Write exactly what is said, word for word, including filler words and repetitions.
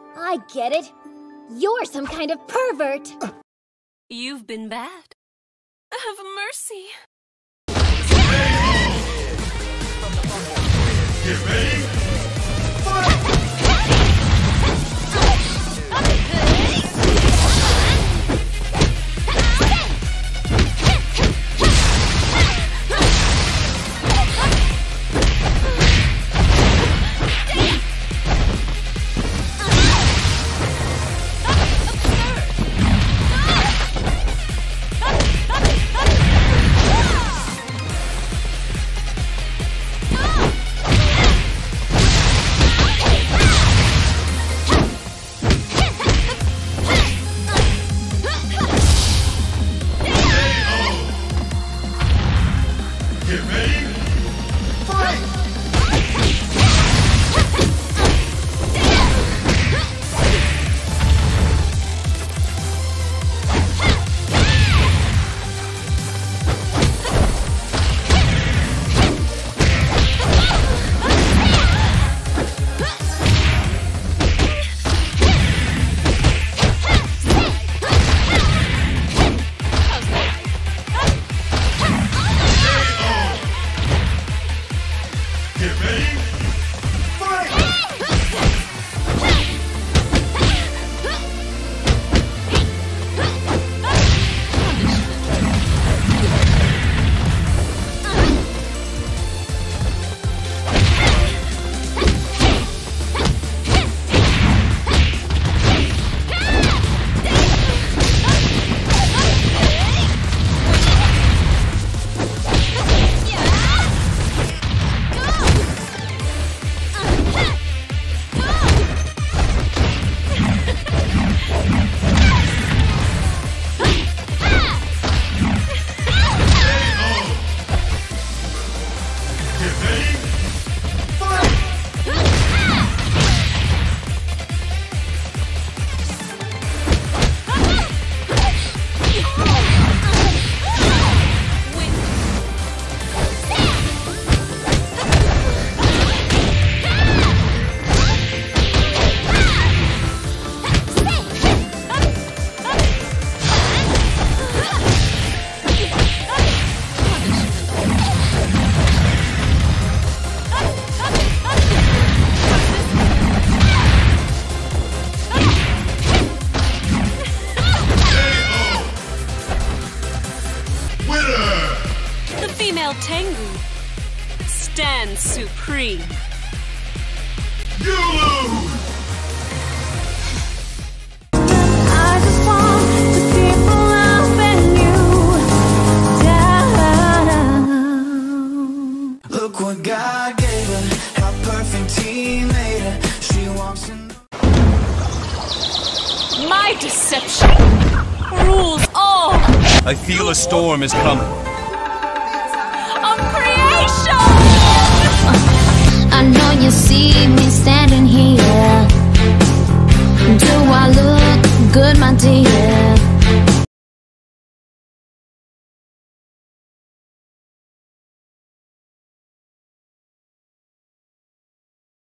I get it. You're some kind of pervert. You've been bad. Have mercy. Get ready. Fight! Nyotengu stands supreme. You lose! I just want to keep loving you down. Look what God gave her, how perfect He made her. She walks in. My deception rules all. I feel a storm is coming. Of creation! I know you see me standing here. Do I look